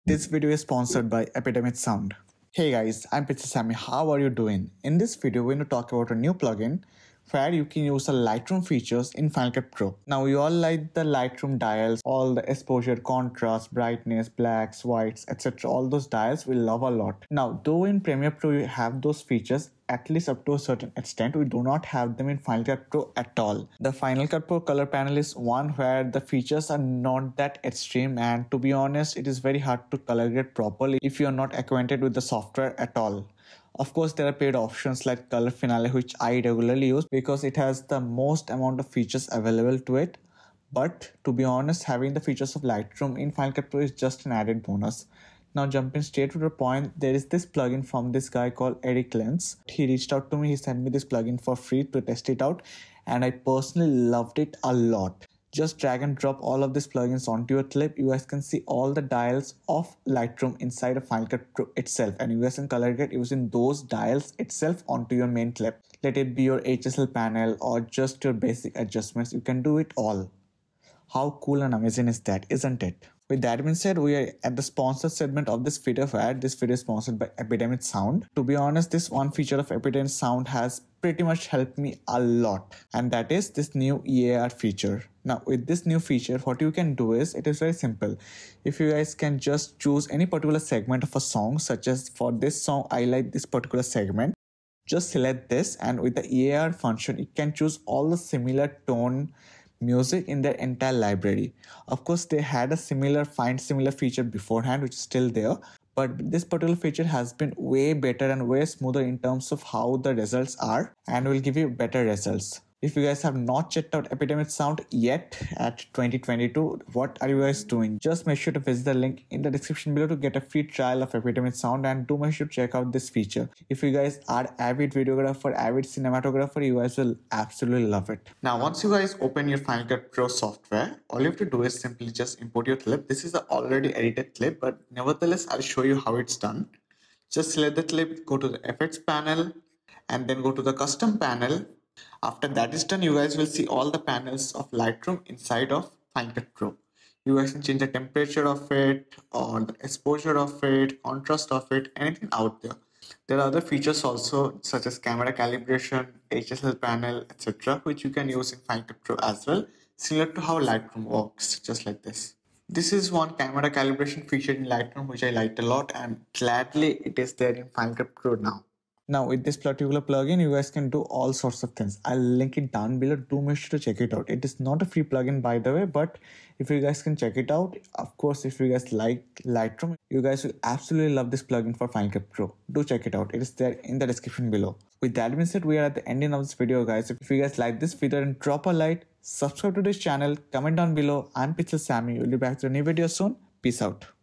This video is sponsored by Epidemic Sound. Hey guys, I'm Pixel Sammy. How are you doing? In this video, we're going to talk about a new plugin where you can use the Lightroom features in Final Cut Pro. Now, we all like the Lightroom dials, all the exposure, contrast, brightness, blacks, whites, etc. All those dials we love a lot. Now, though in Premiere Pro you have those features, at least up to a certain extent, we do not have them in Final Cut Pro at all. The Final Cut Pro color panel is one where the features are not that extreme, and to be honest, it is very hard to color grade properly if you are not acquainted with the software at all. Of course, there are paid options like Color Finale, which I regularly use because it has the most amount of features available to it. But to be honest, having the features of Lightroom in Final Cut Pro is just an added bonus. Now jumping straight to the point, there is this plugin from this guy called Eric Lenz. He reached out to me, he sent me this plugin for free to test it out, and I personally loved it a lot. Just drag and drop all of these plugins onto your clip. You guys can see all the dials of Lightroom inside of Final Cut Pro itself, and you guys can color grade using those dials itself onto your main clip. Let it be your HSL panel or just your basic adjustments, you can do it all. How cool and amazing is that, isn't it? With that being said, we are at the sponsored segment of this video where this video is sponsored by Epidemic Sound. To be honest, this one feature of Epidemic Sound has pretty much helped me a lot, and that is this new EAR feature. Now with this new feature, what you can do is, it is very simple. If you guys can just choose any particular segment of a song, such as for this song I like this particular segment, just select this, and with the EAR function you can choose all the similar tone music in their entire library. Of course, they had a find similar feature beforehand, which is still there, but this particular feature has been way better and way smoother in terms of how the results are, and will give you better results. If you guys have not checked out Epidemic Sound yet at 2022, what are you guys doing? Just make sure to visit the link in the description below to get a free trial of Epidemic Sound, and do make sure to check out this feature. If you guys are avid videographer, avid cinematographer, you guys will absolutely love it. Now, once you guys open your Final Cut Pro software, all you have to do is simply just import your clip. This is an already edited clip, but nevertheless, I'll show you how it's done. Just select the clip, go to the effects panel, and then go to the custom panel. After that is done, you guys will see all the panels of Lightroom inside of Final Cut Pro. You guys can change the temperature of it, or the exposure of it, contrast of it, anything out there. There are other features also, such as camera calibration, HSL panel, etc., which you can use in Final Cut Pro as well, similar to how Lightroom works, just like this. This is one camera calibration feature in Lightroom which I liked a lot, and gladly it is there in Final Cut Pro now. Now with this particular plugin, you guys can do all sorts of things. I'll link it down below. Do make sure to check it out. It is not a free plugin, by the way, but if you guys can check it out, of course, if you guys like Lightroom, you guys will absolutely love this plugin for Final Cut Pro. Do check it out. It is there in the description below. With that being said, we are at the ending of this video, guys. If you guys like this video, then drop a like, subscribe to this channel, comment down below. I'm Pixel Sammy. We'll be back to a new video soon. Peace out.